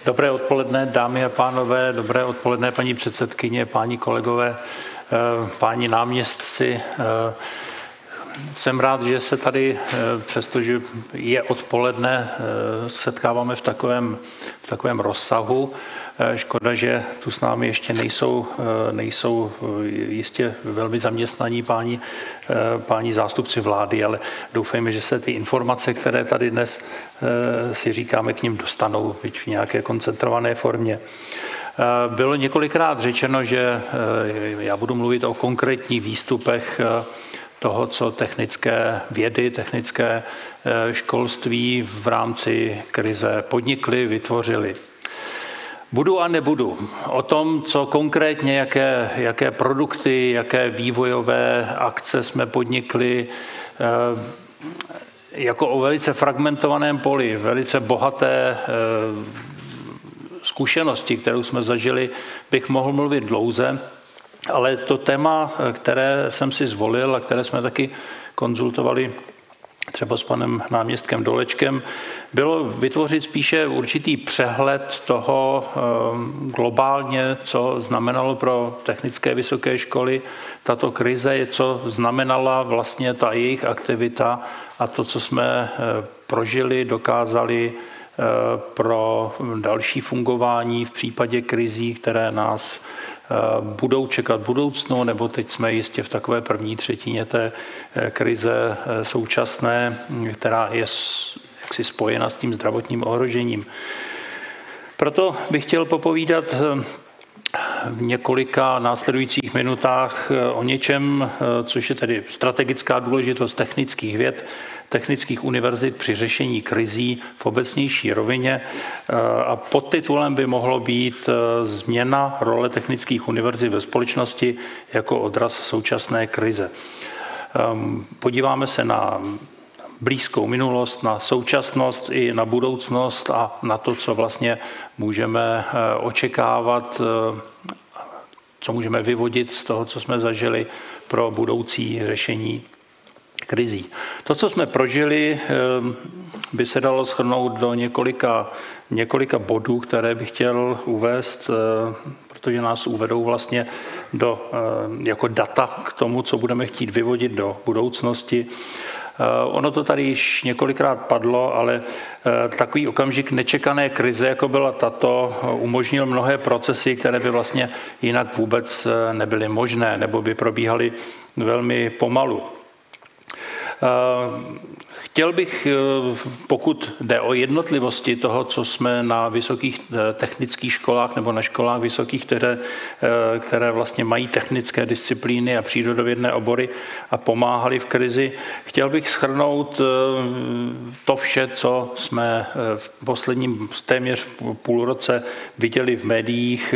Dobré odpoledne, dámy a pánové, dobré odpoledne, paní předsedkyně, páni kolegové, páni náměstci. Jsem rád, že se tady, přestože je odpoledne, setkáváme v takovém rozsahu. Škoda, že tu s námi ještě nejsou jistě velmi zaměstnaní páni zástupci vlády, ale doufejme, že se ty informace, které tady dnes si říkáme, k nim dostanou, byť v nějaké koncentrované formě. Bylo několikrát řečeno, že já budu mluvit o konkrétních výstupech toho, co technické vědy, technické školství v rámci krize podnikly, vytvořili. Budu a nebudu. O tom, co konkrétně, jaké produkty, jaké vývojové akce jsme podnikli, jako o velice fragmentovaném poli, velice bohaté zkušenosti, kterou jsme zažili, bych mohl mluvit dlouze, ale to téma, které jsem si zvolil a které jsme taky konzultovali třeba s panem náměstkem Dolečkem, bylo vytvořit spíše určitý přehled toho globálně, co znamenalo pro technické vysoké školy tato krize, co znamenala vlastně ta jejich aktivita a to, co jsme prožili, dokázali pro další fungování v případě krizí, které nás budou čekat v budoucnu, nebo teď jsme jistě v takové první třetině té krize současné, která je jaksi spojena s tím zdravotním ohrožením. Proto bych chtěl popovídat v několika následujících minutách o něčem, což je tedy strategická důležitost technických věd, technických univerzit při řešení krizí v obecnější rovině a podtitulem by mohlo být Změna role technických univerzit ve společnosti jako odraz současné krize. Podíváme se na blízkou minulost, na současnost i na budoucnost a na to, co vlastně můžeme očekávat, co můžeme vyvodit z toho, co jsme zažili pro budoucí řešení krizí. To, co jsme prožili, by se dalo shrnout do několika bodů, které bych chtěl uvést, protože nás uvedou vlastně jako data k tomu, co budeme chtít vyvodit do budoucnosti. Ono to tady již několikrát padlo, ale takový okamžik nečekané krize, jako byla tato, umožnil mnohé procesy, které by vlastně jinak vůbec nebyly možné nebo by probíhaly velmi pomalu. Chtěl bych, pokud jde o jednotlivosti toho, co jsme na vysokých technických školách nebo na školách vysokých, které vlastně mají technické disciplíny a přírodovědné obory a pomáhali v krizi, chtěl bych shrnout to vše, co jsme v posledním téměř půlroce viděli v médiích.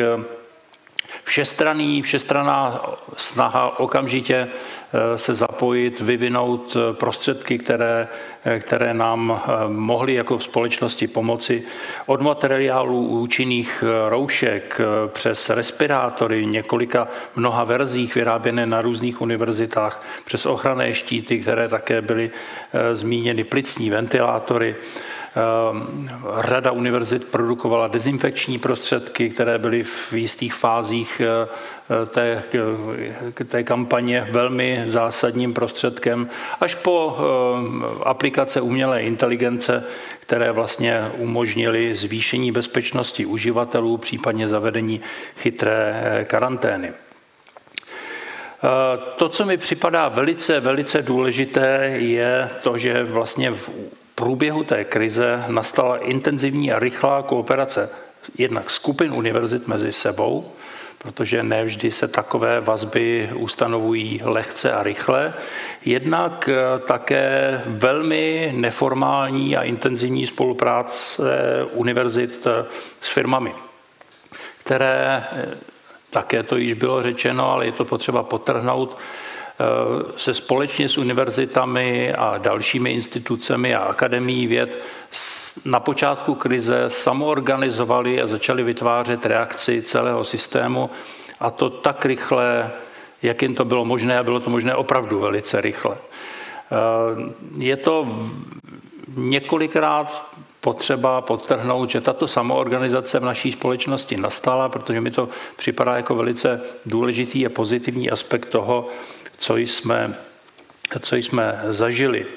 Všestranná snaha okamžitě se zapojit, vyvinout prostředky, které nám mohly jako společnosti pomoci. Od materiálů účinných roušek přes respirátory, mnoha verzích vyráběné na různých univerzitách, přes ochranné štíty, které také byly zmíněny, plicní ventilátory. Řada univerzit produkovala dezinfekční prostředky, které byly v jistých fázích té kampaně velmi zásadním prostředkem, až po aplikace umělé inteligence, které vlastně umožnily zvýšení bezpečnosti uživatelů, případně zavedení chytré karantény. To, co mi připadá velice, velice důležité, je to, že vlastně v průběhu té krize nastala intenzivní a rychlá kooperace jednak skupin univerzit mezi sebou, protože nevždy se takové vazby ustanovují lehce a rychle, jednak také velmi neformální a intenzivní spolupráce univerzit s firmami, které, také to již bylo řečeno, ale je to potřeba podtrhnout, se společně s univerzitami a dalšími institucemi a akademií věd na počátku krize samoorganizovali a začali vytvářet reakci celého systému, a to tak rychle, jak jim to bylo možné, a bylo to možné opravdu velice rychle. Je to několikrát potřeba podtrhnout, že tato samoorganizace v naší společnosti nastala, protože mi to připadá jako velice důležitý a pozitivní aspekt toho, co jsme zažili.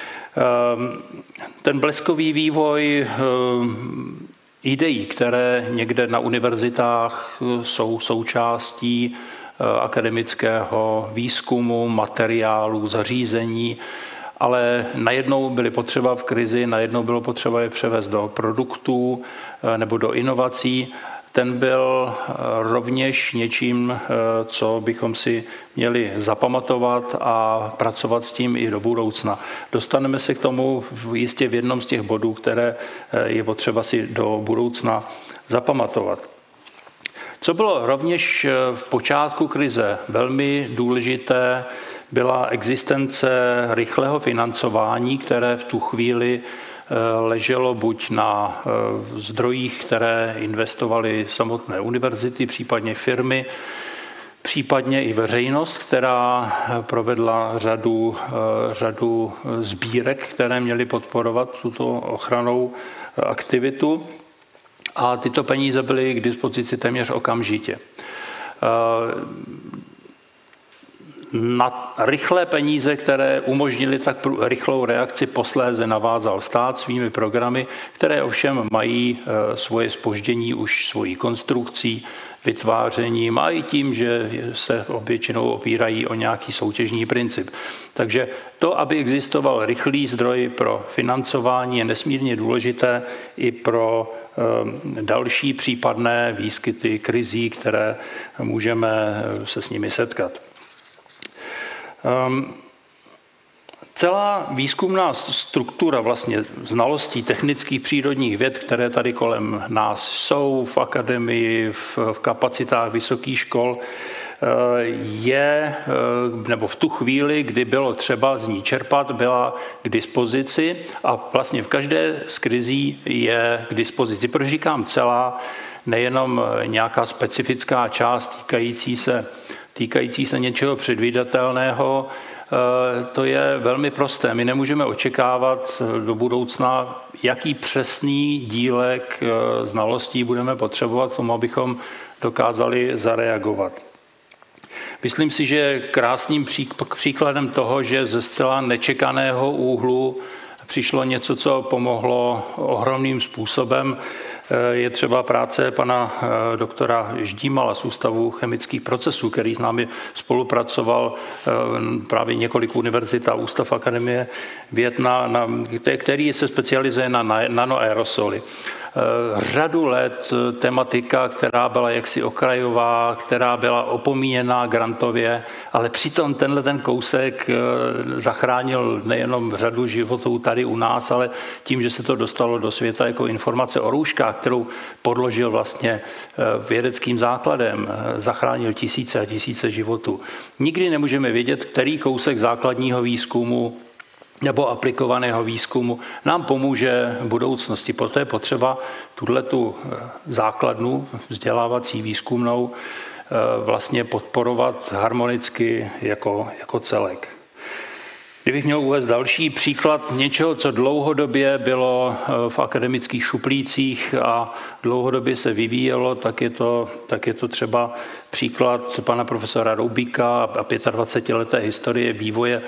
Ten bleskový vývoj ideí, které někde na univerzitách jsou součástí akademického výzkumu, materiálů, zařízení, ale najednou byly potřeba v krizi, najednou bylo potřeba je převést do produktů nebo do inovací. Ten byl rovněž něčím, co bychom si měli zapamatovat a pracovat s tím i do budoucna. Dostaneme se k tomu jistě v jednom z těch bodů, které je potřeba si do budoucna zapamatovat. Co bylo rovněž v počátku krize velmi důležité, byla existence rychlého financování, které v tu chvíli leželo buď na zdrojích, které investovaly samotné univerzity, případně firmy, případně i veřejnost, která provedla řadu sbírek, které měly podporovat tuto ochrannou aktivitu. A tyto peníze byly k dispozici téměř okamžitě. Na rychlé peníze, které umožnily tak rychlou reakci, posléze navázal stát svými programy, které ovšem mají svoje zpoždění už svojí konstrukcí, vytvářením a i tím, že se většinou opírají o nějaký soutěžní princip. Takže to, aby existoval rychlý zdroj pro financování, je nesmírně důležité i pro další případné výskyty krizí, které můžeme se s nimi setkat. Celá výzkumná struktura vlastně znalostí technických přírodních věd, které tady kolem nás jsou v akademii, v kapacitách vysokých škol, nebo v tu chvíli, kdy bylo třeba z ní čerpat, byla k dispozici a vlastně v každé z krizí je k dispozici. Proč říkám celá, nejenom nějaká specifická část týkající se něčeho předvídatelného, to je velmi prosté. My nemůžeme očekávat do budoucna, jaký přesný dílek znalostí budeme potřebovat k tomu, abychom dokázali zareagovat. Myslím si, že krásným příkladem toho, že ze zcela nečekaného úhlu přišlo něco, co pomohlo ohromným způsobem, je třeba práce pana doktora Ždímala z Ústavu chemických procesů, který s námi spolupracoval právě několik univerzit a Ústav Akademie věd, který se specializuje na nanoaerosoly. Řadu let tematika, která byla jaksi okrajová, která byla opomíjená grantově, ale přitom ten kousek zachránil nejenom řadu životů tady u nás, ale tím, že se to dostalo do světa jako informace o rouškách, kterou podložil vlastně vědeckým základem, zachránil tisíce a tisíce životů. Nikdy nemůžeme vědět, který kousek základního výzkumu nebo aplikovaného výzkumu nám pomůže v budoucnosti. Proto je potřeba tu základnu vzdělávací výzkumnou vlastně podporovat harmonicky jako celek. Kdybych měl uvést další příklad něčeho, co dlouhodobě bylo v akademických šuplících a dlouhodobě se vyvíjelo, tak je to třeba příklad pana profesora Roubíka a 25leté historie vývoje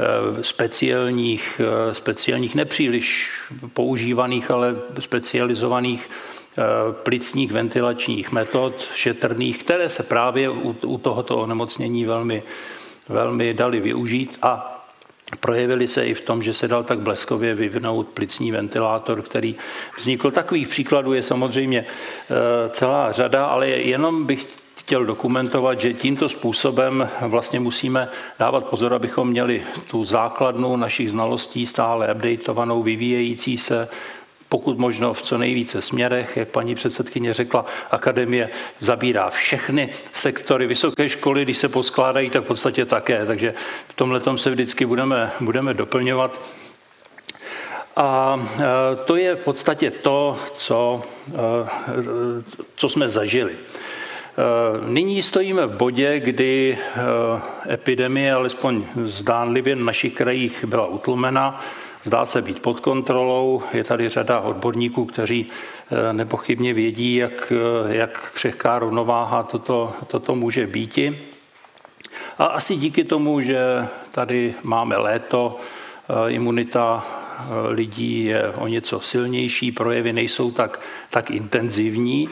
speciálních nepříliš používaných, ale specializovaných plicních ventilačních metod šetrných, které se právě u tohoto onemocnění velmi daly využít a projevily se i v tom, že se dal tak bleskově vyvinout plicní ventilátor, který vznikl. Takových příkladů je samozřejmě celá řada, ale jenom bych chtěl dokumentovat, že tímto způsobem vlastně musíme dávat pozor, abychom měli tu základnu našich znalostí stále updateovanou, vyvíjející se, pokud možno v co nejvíce směrech. Jak paní předsedkyně řekla, akademie zabírá všechny sektory, vysoké školy, když se poskládají, tak v podstatě také. Takže v tomhletom se vždycky budeme doplňovat. A to je v podstatě to, co jsme zažili. Nyní stojíme v bodě, kdy epidemie, alespoň zdánlivě v našich krajích, byla utlumena, zdá se být pod kontrolou. Je tady řada odborníků, kteří nepochybně vědí, jak křehká rovnováha toto může býti. A asi díky tomu, že tady máme léto, imunita lidí je o něco silnější, projevy nejsou tak intenzivní.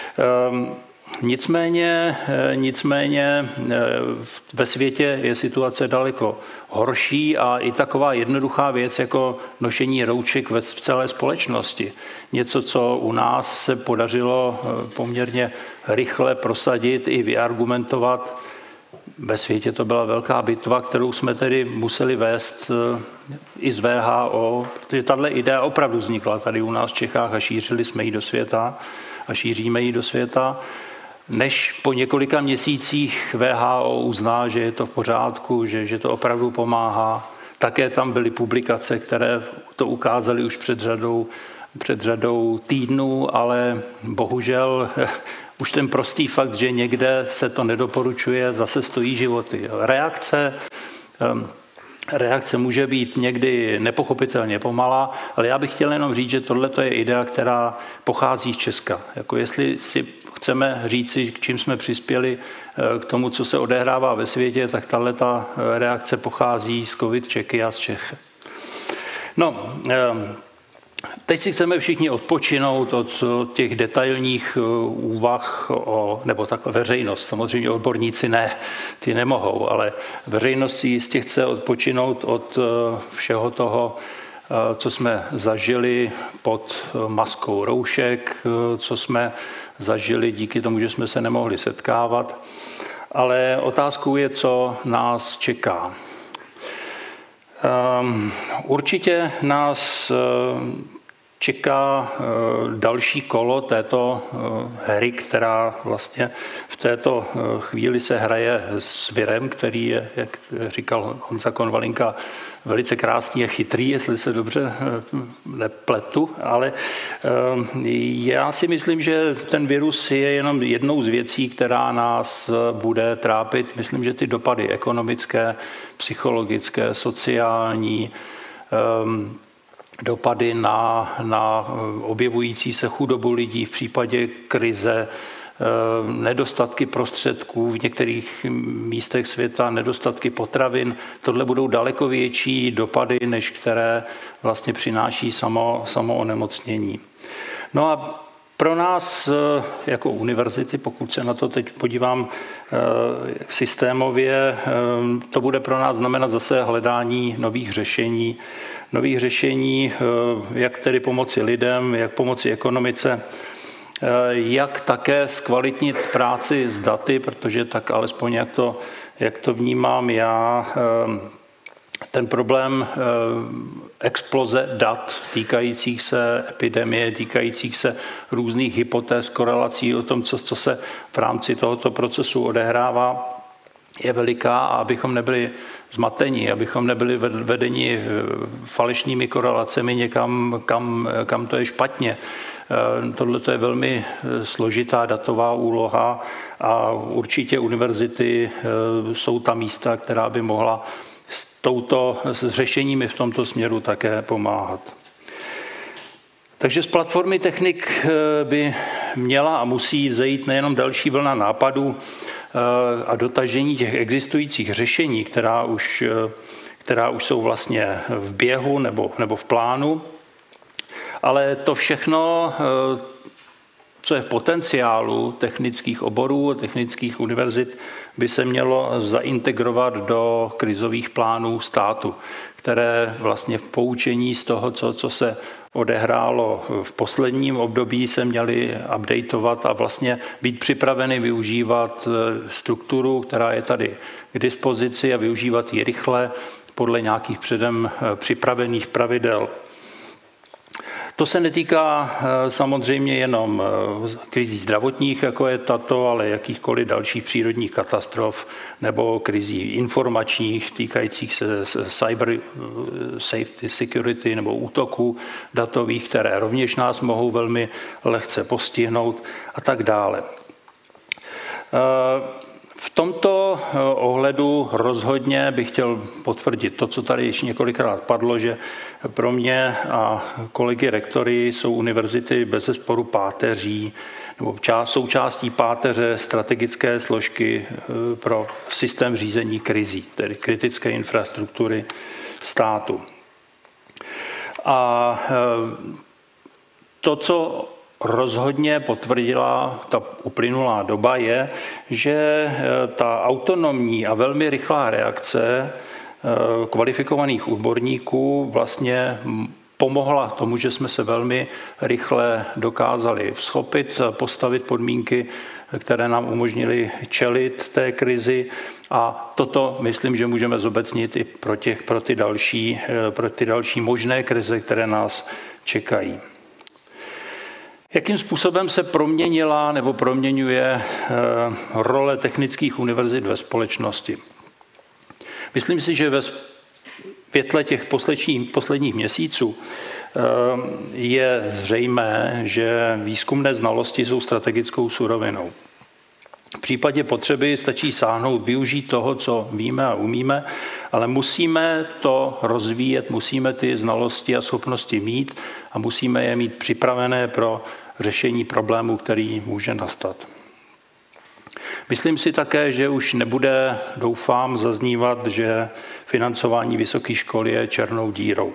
Nicméně ve světě je situace daleko horší a i taková jednoduchá věc jako nošení roušek v celé společnosti. Něco, co u nás se podařilo poměrně rychle prosadit i vyargumentovat. Ve světě to byla velká bitva, kterou jsme tedy museli vést i z VHO, protože tato idea opravdu vznikla tady u nás v Čechách a šířili jsme ji do světa a šíříme ji do světa. Než po několika měsících VHO uzná, že je to v pořádku, že to opravdu pomáhá. Také tam byly publikace, které to ukázaly už před řadou týdnů, ale bohužel už ten prostý fakt, že někde se to nedoporučuje, zase stojí životy. Reakce může být někdy nepochopitelně pomalá, ale já bych chtěl jenom říct, že tohle je idea, která pochází z Česka. Jako jestli si chceme říci, k čím jsme přispěli k tomu, co se odehrává ve světě, tak tato reakce pochází z COVID Čeky a z Čech. No, teď si chceme všichni odpočinout od těch detailních úvah, nebo takhle veřejnost, samozřejmě odborníci ne, ty nemohou, ale veřejnost si jistě chce odpočinout od všeho toho, co jsme zažili pod maskou roušek, co jsme zažili díky tomu, že jsme se nemohli setkávat. Ale otázkou je, co nás čeká. Určitě nás čeká další kolo této hry, která vlastně v této chvíli se hraje s virem, který je, jak říkal Honza Konvalinka, velice krásný a chytrý, jestli se dobře nepletu, ale já si myslím, že ten virus je jenom jednou z věcí, která nás bude trápit. Myslím, že ty dopady ekonomické, psychologické, sociální, dopady na objevující se chudobu lidí v případě krize, nedostatky prostředků v některých místech světa, nedostatky potravin. Tohle budou daleko větší dopady, než které vlastně přináší samo onemocnění. No a pro nás jako univerzity, pokud se na to teď podívám systémově, to bude pro nás znamenat zase hledání nových řešení, jak tedy pomoci lidem, jak pomoci ekonomice, jak také zkvalitnit práci s daty, protože tak alespoň jak to vnímám já, ten problém exploze dat týkajících se epidemie, týkajících se různých hypotéz, korelací o tom, co se v rámci tohoto procesu odehrává, je veliká a abychom nebyli zmatení, abychom nebyli vedeni falešnými korelacemi někam, kam to je špatně. Tohle je velmi složitá datová úloha a určitě univerzity jsou ta místa, která by mohla s řešeními v tomto směru také pomáhat. Takže z platformy technik by měla a musí vzejít nejenom další vlna nápadů a dotažení těch existujících řešení, která už jsou vlastně v běhu nebo v plánu, ale to všechno, co je v potenciálu technických oborů, technických univerzit, by se mělo zaintegrovat do krizových plánů státu, které vlastně v poučení z toho, co se odehrálo v posledním období, se měly updateovat a vlastně být připraveny využívat strukturu, která je tady k dispozici a využívat ji rychle podle nějakých předem připravených pravidel. To se netýká samozřejmě jenom krizí zdravotních, jako je tato, ale jakýchkoliv dalších přírodních katastrof nebo krizí informačních týkajících se cyber safety, security nebo útoků datových, které rovněž nás mohou velmi lehce postihnout a tak dále. V tomto ohledu rozhodně bych chtěl potvrdit to, co tady již několikrát padlo, že pro mě a kolegy rektory jsou univerzity bezesporu páteří nebo součástí páteře strategické složky pro systém řízení krizí, tedy kritické infrastruktury státu. A to, co rozhodně potvrdila ta uplynulá doba, je, že ta autonomní a velmi rychlá reakce kvalifikovaných odborníků vlastně pomohla tomu, že jsme se velmi rychle dokázali vzchopit, postavit podmínky, které nám umožnily čelit té krizi. A toto myslím, že můžeme zobecnit i pro ty další možné krize, které nás čekají. Jakým způsobem se proměnila nebo proměňuje role technických univerzit ve společnosti? Myslím si, že ve světle těch posledních měsíců je zřejmé, že výzkumné znalosti jsou strategickou surovinou. V případě potřeby stačí sáhnout, využít toho, co víme a umíme, ale musíme to rozvíjet, musíme ty znalosti a schopnosti mít a musíme je mít připravené pro řešení problému, který může nastat. Myslím si také, že už nebude, doufám, zaznívat, že financování vysoké školy je černou dírou.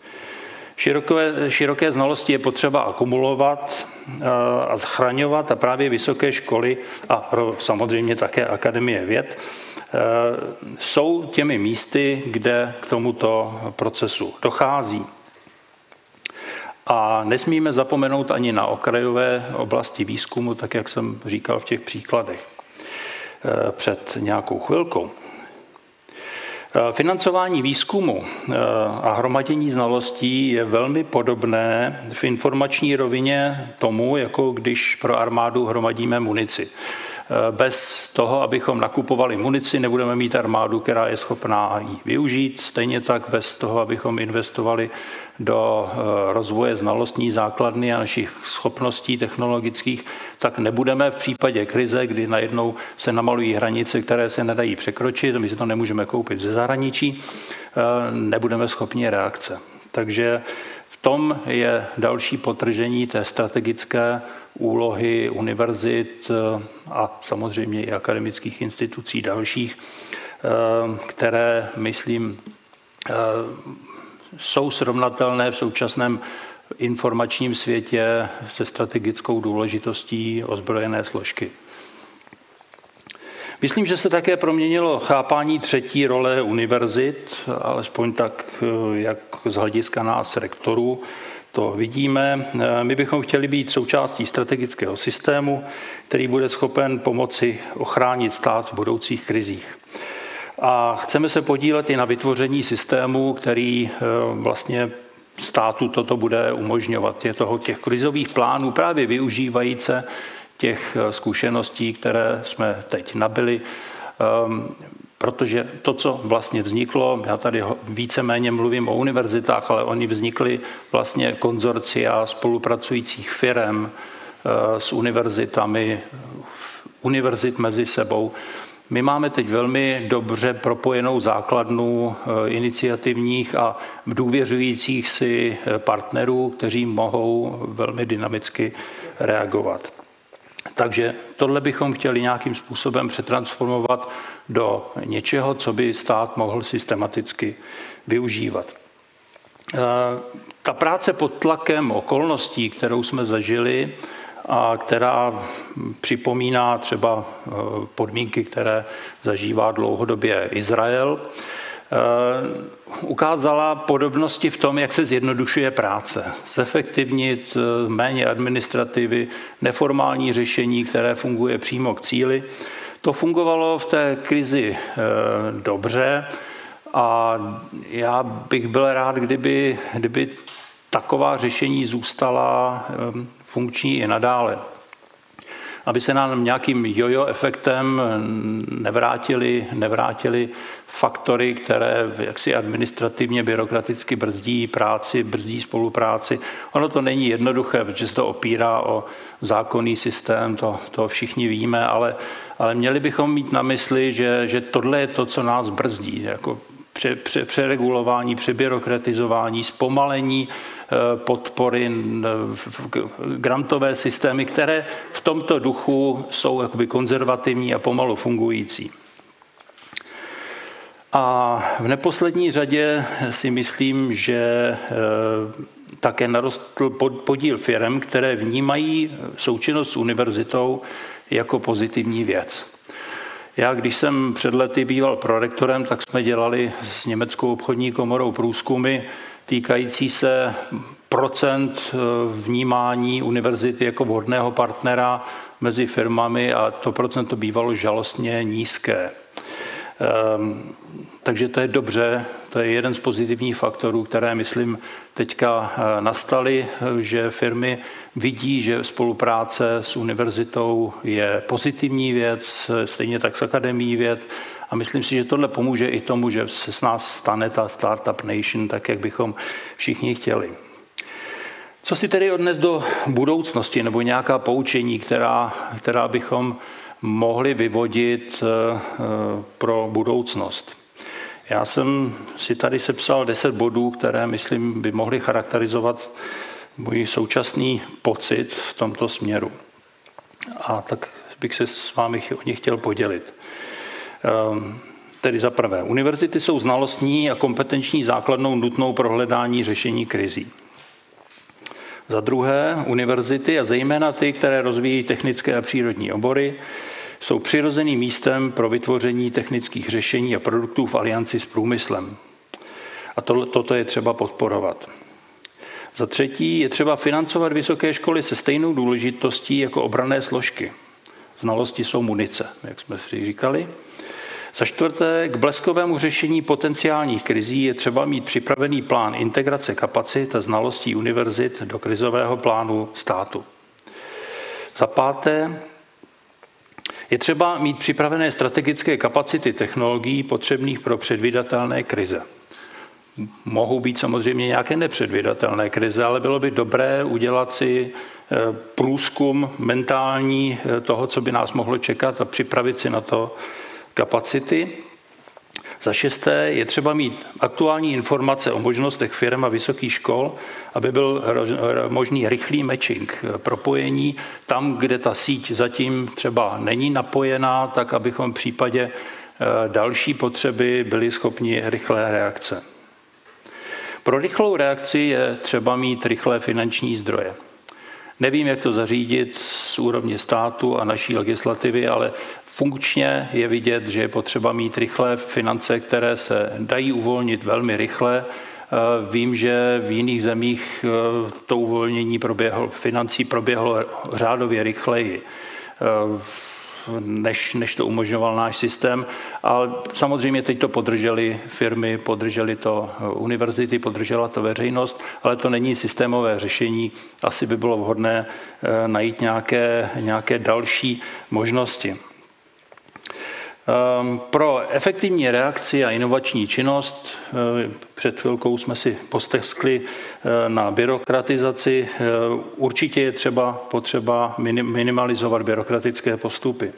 Široké znalosti je potřeba akumulovat a zachraňovat a právě vysoké školy a samozřejmě také Akademie věd jsou těmi místy, kde k tomuto procesu dochází. A nesmíme zapomenout ani na okrajové oblasti výzkumu, tak jak jsem říkal v těch příkladech před nějakou chvilkou. Financování výzkumu a hromadění znalostí je velmi podobné v informační rovině tomu, jako když pro armádu hromadíme munici. Bez toho, abychom nakupovali munici, nebudeme mít armádu, která je schopná ji využít. Stejně tak bez toho, abychom investovali do rozvoje znalostní základny a našich schopností technologických, tak nebudeme v případě krize, kdy najednou se namalují hranice, které se nedají překročit, my si to nemůžeme koupit ze zahraničí, nebudeme schopni reakce. Takže v tom je další podtržení té strategické úlohy univerzit a samozřejmě i akademických institucí dalších, které, myslím, jsou srovnatelné v současném informačním světě se strategickou důležitostí ozbrojené složky. Myslím, že se také proměnilo chápání třetí role univerzit, alespoň tak, jak z hlediska nás rektorů to vidíme. My bychom chtěli být součástí strategického systému, který bude schopen pomoci ochránit stát v budoucích krizích. A chceme se podílet i na vytvoření systému, který vlastně státu toto bude umožňovat. Těch krizových plánů právě využívající těch zkušeností, které jsme teď nabili, protože to, co vlastně vzniklo, já tady víceméně mluvím o univerzitách, ale oni vznikly vlastně konzorcia spolupracujících firem s univerzitami, univerzit mezi sebou. My máme teď velmi dobře propojenou základnu iniciativních a důvěřujících si partnerů, kteří mohou velmi dynamicky reagovat. Takže tohle bychom chtěli nějakým způsobem přetransformovat do něčeho, co by stát mohl systematicky využívat. Ta práce pod tlakem okolností, kterou jsme zažili a která připomíná třeba podmínky, které zažívá dlouhodobě Izrael, ukázala podobnosti v tom, jak se zjednodušuje práce. Zefektivnit méně administrativy, neformální řešení, které funguje přímo k cíli. To fungovalo v té krizi dobře a já bych byl rád, kdyby taková řešení zůstala funkční i nadále. aby se nám nějakým jojo efektem nevrátily faktory, které jaksi administrativně, byrokraticky brzdí práci, brzdí spolupráci. Ono to není jednoduché, protože se to opírá o zákonný systém, to všichni víme, ale měli bychom mít na mysli, že tohle je to, co nás brzdí, jako přeregulování, přebyrokratizování, zpomalení podpory, grantové systémy, které v tomto duchu jsou jakoby konzervativní a pomalu fungující. A v neposlední řadě si myslím, že také narostl podíl firem, které vnímají součinnost s univerzitou jako pozitivní věc. Já, když jsem před lety býval prorektorem, tak jsme dělali s Německou obchodní komorou průzkumy týkající se procent vnímání univerzity jako vhodného partnera mezi firmami a to procento bývalo žalostně nízké. Takže to je dobře, to je jeden z pozitivních faktorů, které, myslím, teďka nastaly, že firmy vidí, že spolupráce s univerzitou je pozitivní věc, stejně tak s akademií věd a myslím si, že tohle pomůže i tomu, že se s nás stane ta Startup Nation, tak jak bychom všichni chtěli. Co si tedy odnes do budoucnosti nebo nějaká poučení, která bychom mohli vyvodit pro budoucnost? Já jsem si tady sepsal 10 bodů, které, myslím, by mohly charakterizovat můj současný pocit v tomto směru. A tak bych se s vámi o ně chtěl podělit. Tedy za prvé, univerzity jsou znalostní a kompetenční základnou nutnou pro hledání řešení krizí. Za druhé, univerzity a zejména ty, které rozvíjí technické a přírodní obory, jsou přirozeným místem pro vytvoření technických řešení a produktů v alianci s průmyslem. A toto je třeba podporovat. Za třetí, je třeba financovat vysoké školy se stejnou důležitostí jako obranné složky. Znalosti jsou munice, jak jsme si říkali. Za čtvrté, k bleskovému řešení potenciálních krizí je třeba mít připravený plán integrace kapacit a znalostí univerzit do krizového plánu státu. Za páté, je třeba mít připravené strategické kapacity technologií potřebných pro předvídatelné krize. Mohou být samozřejmě nějaké nepředvídatelné krize, ale bylo by dobré udělat si průzkum mentální toho, co by nás mohlo čekat a připravit si na to kapacity. Za šesté, je třeba mít aktuální informace o možnostech firm a vysokých škol, aby byl možný rychlý matching, propojení tam, kde ta síť zatím třeba není napojená, tak abychom v případě další potřeby byli schopni rychlé reakce. Pro rychlou reakci je třeba mít rychlé finanční zdroje. Nevím, jak to zařídit z úrovně státu a naší legislativy, ale funkčně je vidět, že je potřeba mít rychlé finance, které se dají uvolnit velmi rychle. Vím, že v jiných zemích to uvolnění financí proběhlo řádově rychleji, než to umožňoval náš systém. A samozřejmě teď to podržely firmy, podržely to univerzity, podržela to veřejnost, ale to není systémové řešení. Asi by bylo vhodné najít nějaké další možnosti. Pro efektivní reakci a inovační činnost, před chvilkou jsme si posteskli na byrokratizaci, určitě je potřeba minimalizovat byrokratické postupy.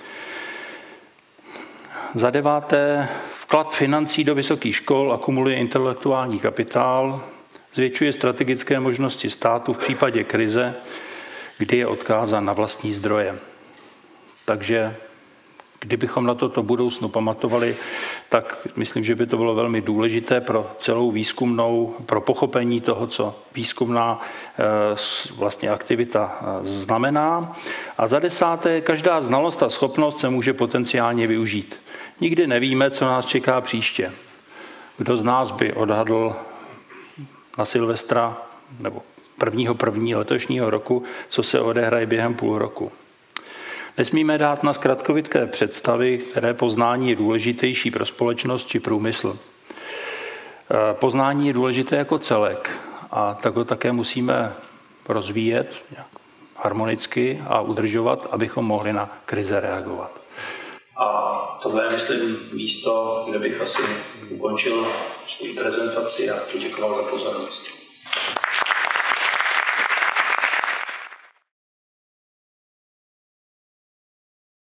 Za deváté, vklad financí do vysokých škol akumuluje intelektuální kapitál, zvětšuje strategické možnosti státu v případě krize, kdy je odkázán na vlastní zdroje. Takže kdybychom na toto budoucnu pamatovali, tak myslím, že by to bylo velmi důležité pro celou výzkumnou, pro pochopení toho, co výzkumná vlastně aktivita znamená. A za desáté, každá znalost a schopnost se může potenciálně využít. Nikdy nevíme, co nás čeká příště. Kdo z nás by odhadl na Silvestra nebo 1. letošního roku, co se odehraje během půl roku. Nesmíme dát na zkratkovité představy, které poznání je důležitější pro společnost či průmysl. Poznání je důležité jako celek a tak ho také musíme rozvíjet, harmonicky a udržovat, abychom mohli na krize reagovat. A tohle je, myslím, místo, kde bych asi ukončil svou prezentaci a poděkoval za pozornost.